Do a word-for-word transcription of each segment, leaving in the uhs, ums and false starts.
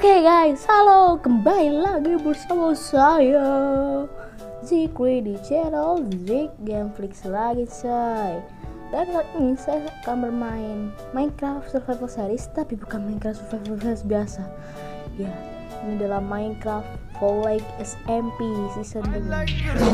Oke guys, halo, kembali lagi bersama saya Zikri di channel Zik Gameflix lagi coy. Dan kali ini saya akan bermain Minecraft Survival Series, tapi bukan Minecraft Survival Series biasa. Ya, ini adalah Minecraft Fall Like S M P Season dua.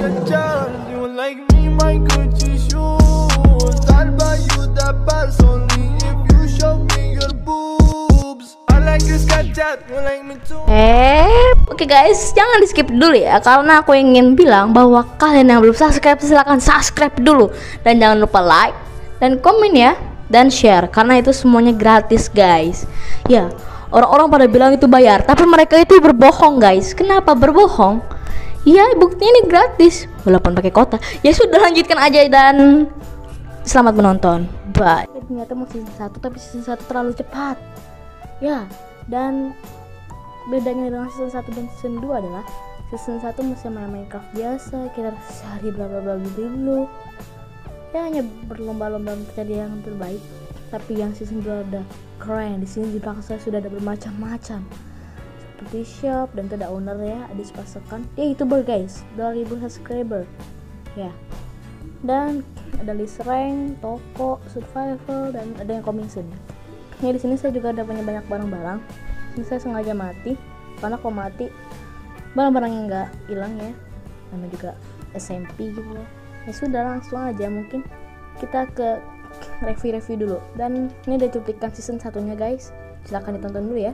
Eh, oke okay guys, jangan di skip dulu ya, karena aku ingin bilang bahwa kalian yang belum subscribe silahkan subscribe dulu, dan jangan lupa like dan komen ya, dan share, karena itu semuanya gratis guys. Ya, orang-orang pada bilang itu bayar, tapi mereka itu berbohong guys. Kenapa berbohong? Ya, buktinya ini gratis, walaupun pakai kota. Ya sudah, lanjutkan aja dan selamat menonton. Bye. Ternyata mau season satu, tapi season satu terlalu cepat. Ya, dan bedanya dengan season satu dan season dua adalah season satu masih main Minecraft biasa, kita sehari bla bla bla dulu. Ya, hanya berlomba-lomba mencari yang terbaik. Tapi yang season dua udah keren. Di sini di belakang saya sudah ada bermacam-macam. Seperti shop dan tidak owner ya, ada pasukan. Dia YouTuber guys, dua ribu subscriber. Ya. Dan ada list rank, toko, survival, dan ada yang coming soon. Ya, di sini saya juga ada punya banyak barang-barang. Ini saya sengaja mati karena kalau mati barang-barangnya nggak hilang ya, namanya juga S M P gitu loh. Ya sudah, langsung aja mungkin kita ke review-review dulu. Dan ini ada cuplikan season satunya guys, silahkan ditonton dulu ya.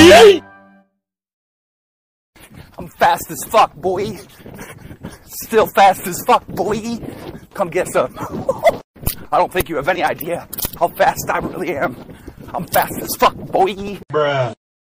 I'm fast as fuck, boy. Still fast as fuck, boy. Come get some. I don't think you have any idea how fast I really am. I'm fast as fuck, boy. Bruh.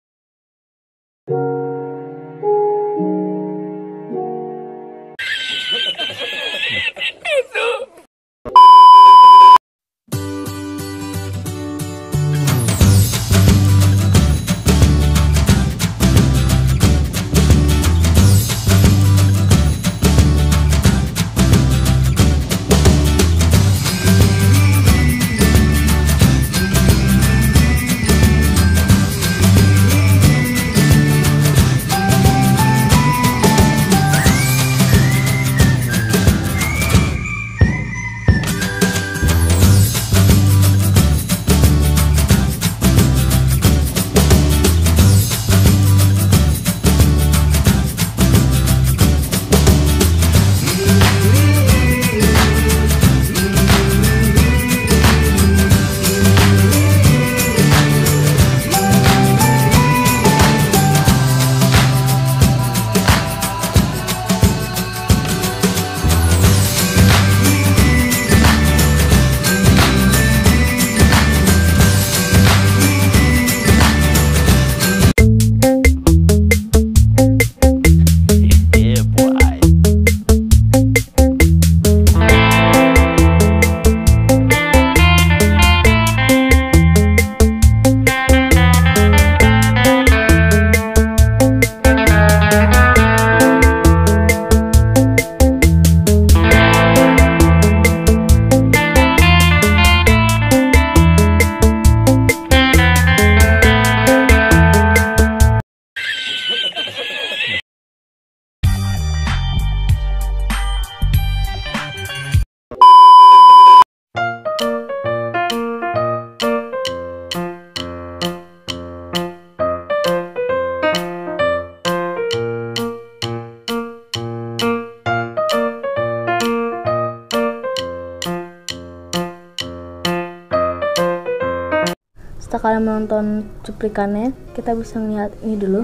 Setelah kalian menonton cuplikannya, kita bisa melihat ini dulu.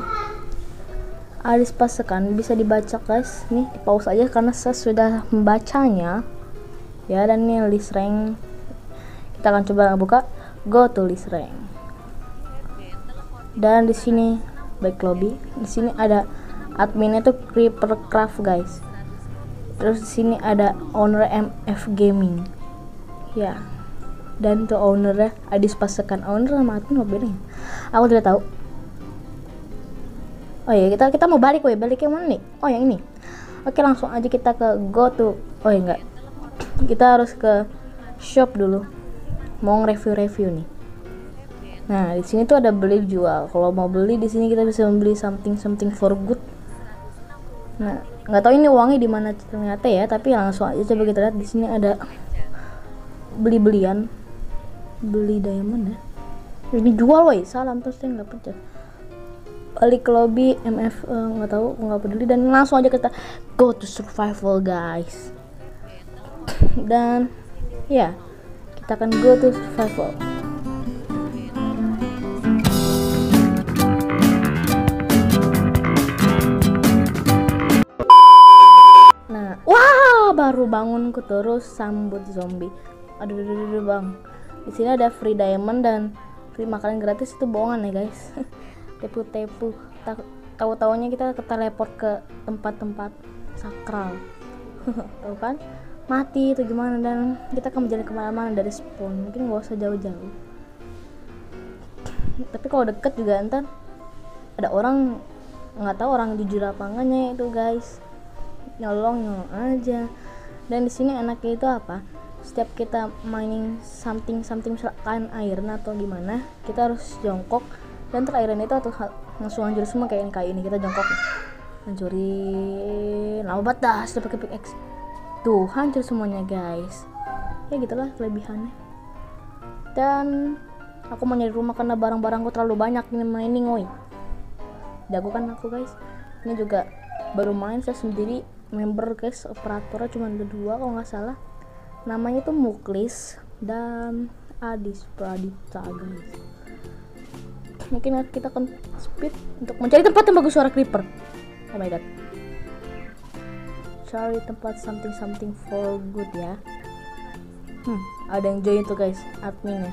Alis pasekan bisa dibaca guys. Nih di pause aja karena saya sudah membacanya. Ya, dan ini list rank. Kita akan coba buka go to list rank. Dan di sini back lobby. Di sini ada adminnya tuh Creepercraft guys. Terus di sini ada owner M F Gaming. Ya. Dan tuh ownernya Adis Pasekan. Owner sama admin apa bedanya? Aku tidak tahu. Oh ya, kita kita mau balik, woi balik yang mana nih? Oh yang ini. Oke, langsung aja kita ke go to. Oh ya enggak, kita harus ke shop dulu. Mau nge-review-review nih. Nah di sini tuh ada beli jual. Kalau mau beli di sini kita bisa membeli something something for good. Nah nggak tahu ini uangnya di mana ternyata ya, tapi langsung aja coba kita lihat. Di sini ada beli-belian. Beli diamond ya, ini jual woi, salam terus saya nggak percaya. Balik ke lobby M F nggak uh, tahu, nggak peduli, dan langsung aja kita go to survival guys. Dan ya kita akan go to survival. Nah wah, baru bangunku terus sambut zombie. Aduh, aduh, aduh, aduh bang. Di sini ada free diamond dan free makanan gratis, itu bohongan ya guys. Tepu-tepu. Tahu-taunya kita teleport ke tempat-tempat sakral. Tahu kan? Mati itu gimana, dan kita akan menjadi kemana-mana dari spawn. Mungkin gak usah jauh-jauh. Tapi kalau deket juga ntar ada orang, nggak tahu orang jujur apa enggaknya itu guys. Nyolong nyolong aja. Dan di sini enaknya itu apa? Setiap kita mining something something misalkan iron atau gimana, kita harus jongkok, dan ter iron itu atau langsung hancur semua kayak ini kayak ini kita jongkok hancurin lama banget dah sudah pakai pickaxe tuh, hancur semuanya guys. Ya gitulah kelebihannya. Dan aku mau nyari rumah karena barang-barangku terlalu banyak ini mining woi. Jago kan aku guys. Ini juga baru main saya sendiri, member guys, operatornya cuma ada dua kalau nggak salah. Namanya tuh Muklis dan Adis Pradipta guys. mungkin kita akan speed untuk mencari tempat yang bagus suara creeper. Oh my god, cari tempat something something for good ya. Hmm, ada yang join tuh guys, adminnya.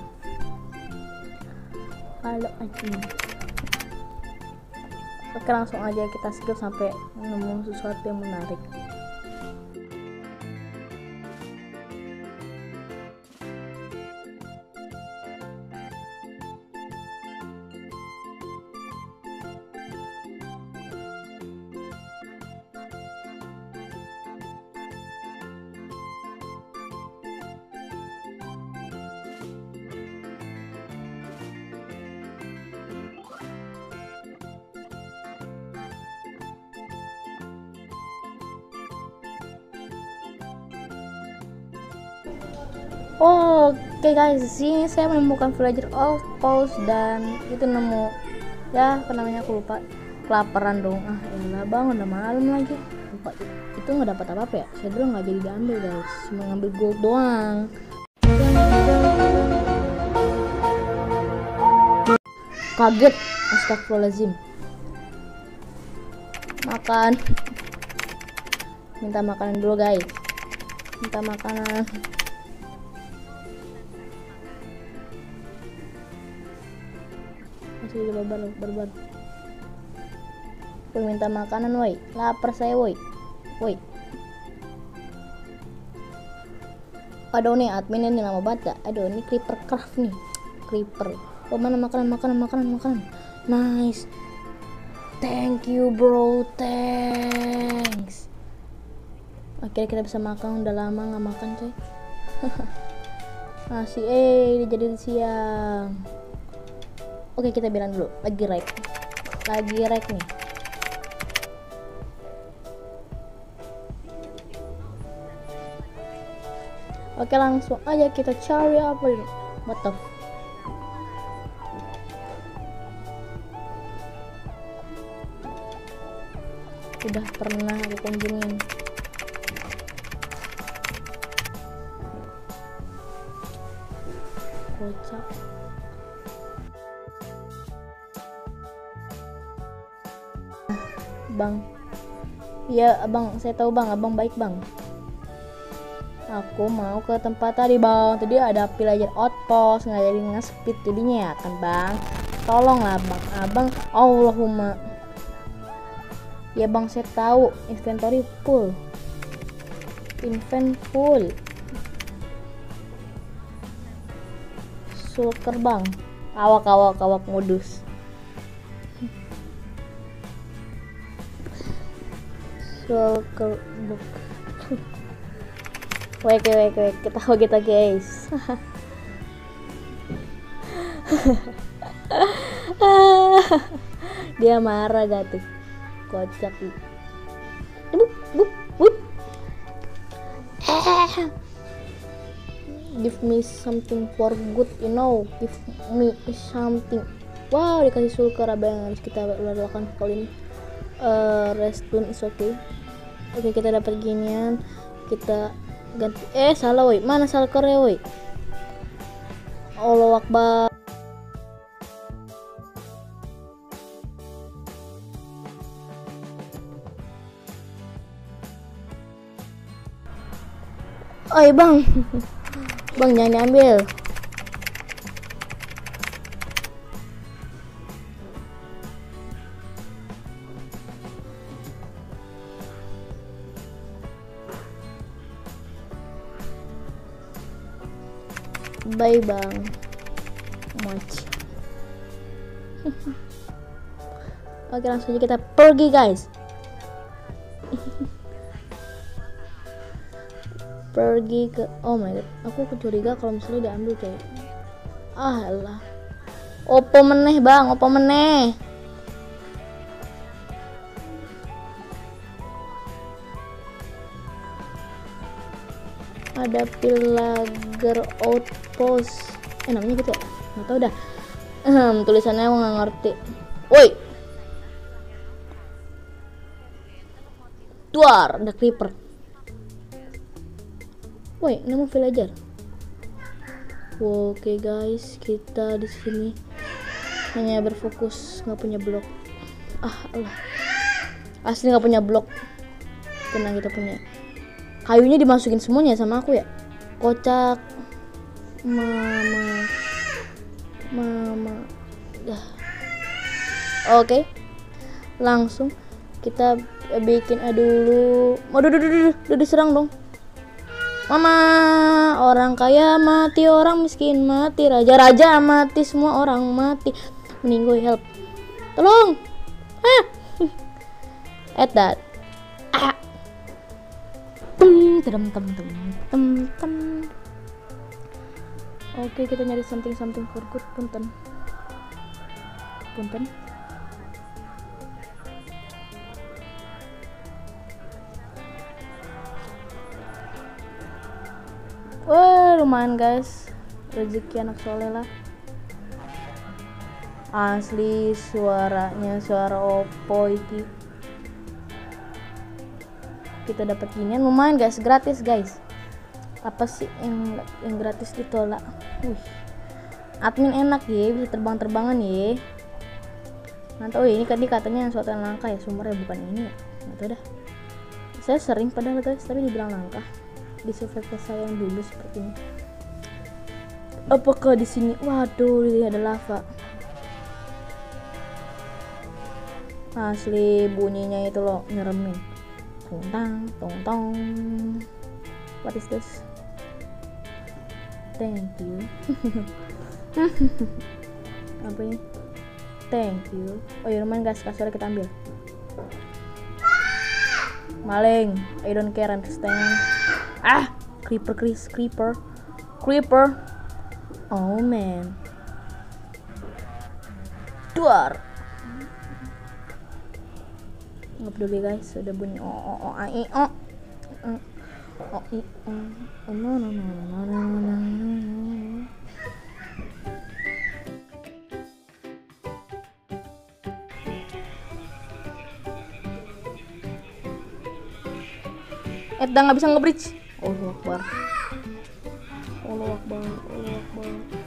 Halo admin. Oke, langsung aja kita skip sampai nemu sesuatu yang menarik. Oh, oke okay guys, sini saya menemukan villager outpost dan itu nemu ya apa namanya aku lupa, kelaparan dong. Ah elah bang, udah malam lagi. Lupa, itu nggak dapat apa apa ya, saya dulu nggak jadi diambil guys, cuma ngambil gold doang. Kaget, astagfirullahaladzim. Makan, minta makanan dulu guys, minta makanan. Masih di barbar, barbar. Woi, minta makanan woi, lapar saya woi, woi. Aduh nih admin ini lama banget. Aduh ini creeper craft nih, creeper. Oh mana makanan, makanan, makanan, makanan. Nice, thank you bro, thanks. Akhirnya kita bisa makan, udah lama nggak makan coy. Masih eh jadi siang. Oke, kita bilang dulu, lagi rek, lagi rek nih. Oke, langsung aja kita cari apa ini. What the f- udah pernah aku kunjungin. Kocak. Bang, iya abang, saya tahu bang, abang baik bang. Aku mau ke tempat tadi bang, tadi ada villager outpost, nggak jadi nge-speed jadinya ya kan bang. Tolonglah bang, abang, Allahumma. Ya bang, saya tahu, inventory full, invent full. Sulker bang, awak awak awak modus. Sulker book. Wait, wait, wait, ketawa kita guys. Dia marah gak tuh, kocak. Bup, bup, bup. Give me something for good, you know. Give me something. Wow, dikasih sulker, apa yang harus kita lakukan kali ini? Uh, restun is okay. Oke, okay, kita dapat ginian, kita ganti. Eh salah woi, mana sulkernya woi? Allahu Akbar. Oi bang, bang jangan diambil. Bye bang, much. Oke, langsung aja kita pergi guys. Pergi ke, oh my god, aku curiga kalau misalnya diambil kayak, ah lah, opo meneh bang, opo meneh. Ada villager outpost, eh namanya gitu ya, nggak tahu dah. Hmm, tulisannya aku nggak ngerti. Woi, duar, ada creeper. Woi, nemu villager. Oke guys, kita di sini hanya berfokus, nggak punya blok. Ah Allah, asli nggak punya blok. Tenang, kita punya kayunya, dimasukin semuanya sama aku ya. Kocak mama mama dah. Oke, langsung kita bikin dulu. Waduh, duh, duh, duh, duh, diserang dong. Mama, orang kaya mati, orang miskin mati, raja-raja mati, semua orang mati. Mending gue help. Tolong. Ah. At that. Ah. Tem tem tem tem tem tem. Oke, kita nyari something something for good. Punten. Punten. Wah, lumayan guys, rezeki anak soleh lah. Asli suaranya suara Oppo iki. Kita dapat ginian lumayan guys, gratis guys. Apa sih yang yang gratis ditolak? Wih, admin enak ya, bisa terbang-terbangan ya. Mantap. Oh ini tadi katanya suatu yang langka ya, sumbernya bukan ini ya. Nggak tahu dah. Saya sering padahal guys, tapi dibilang langka di survei saya yang dulu seperti ini. Apakah di sini? Waduh, ini ada lava. Asli bunyinya itu loh nyeremin. Tong tang, tong tong. What is this? Thank you. Apa ini? Thank you. Oh ya lumayan guys, kasurnya kita ambil. Maling, I don't care, understand. Ah, creeper, Chris, creeper, creeper. Oh man, duar. Nggak peduli guys, udah bunyi oh oh oh ai oh oh i oh no no no no no no. Edda nggak bisa nge-bridge. Allahu Akbar. Allahu Akbar. Allahu Akbar.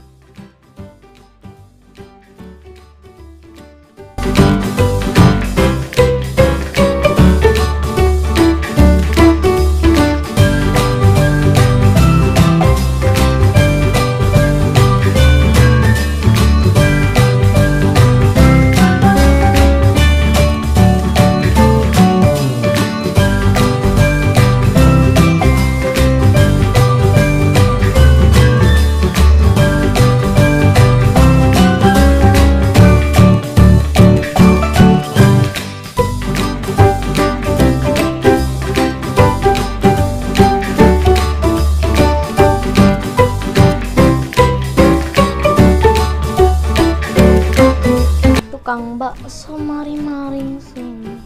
Tukang bakso mari-mari sini.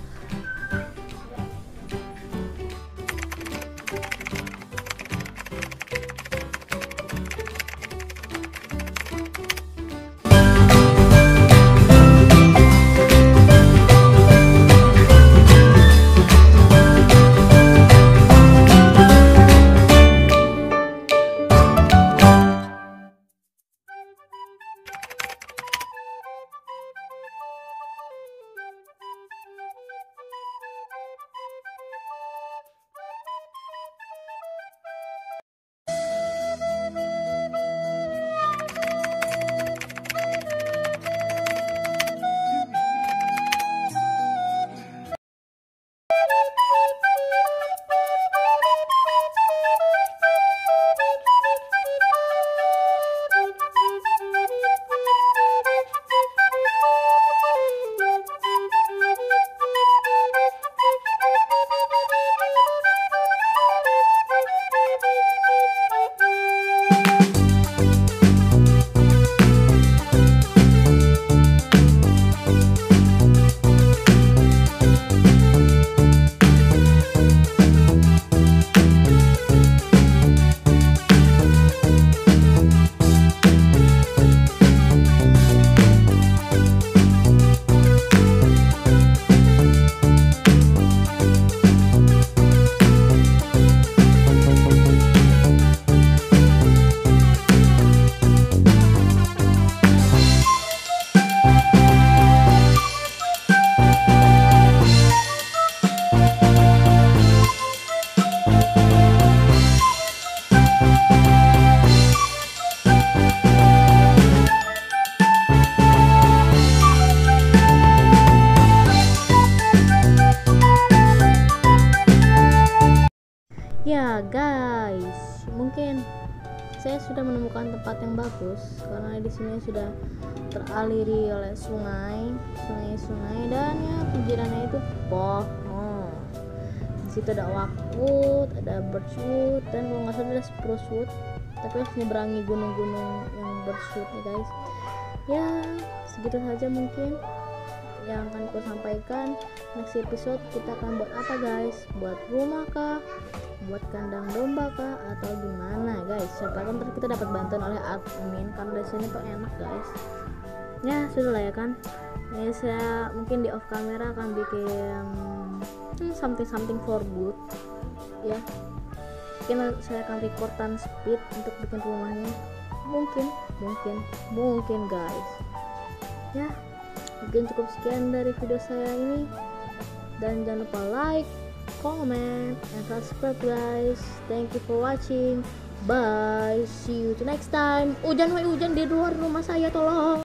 saya sudah menemukan tempat yang bagus karena di sini sudah teraliri oleh sungai, sungai-sungai dan ya pinggirannya itu pohon. Di situ ada oakwood, ada birchwood, dan kalau nggak salah ada spruce wood. Tapi harus nyeberangi gunung-gunung yang birchwood nih guys. Ya segitu saja mungkin yang akan aku sampaikan. Next episode kita akan buat apa guys? Buat rumah kah? Buat kandang domba kah? Atau gimana guys? Siapa tahu ntar kita dapat bantuan oleh admin karena di sini tuh enak guys. Ya sudah lah ya kan. Ini saya mungkin di off camera akan bikin hmm, something something for good ya. Mungkin saya akan record tan speed untuk bikin rumahnya. Mungkin, mungkin, mungkin guys. Ya. Mungkin cukup sekian dari video saya ini, dan jangan lupa like, comment, and subscribe guys. Thank you for watching. Bye, see you to next time. Hujan, woi hujan di luar rumah saya, tolong.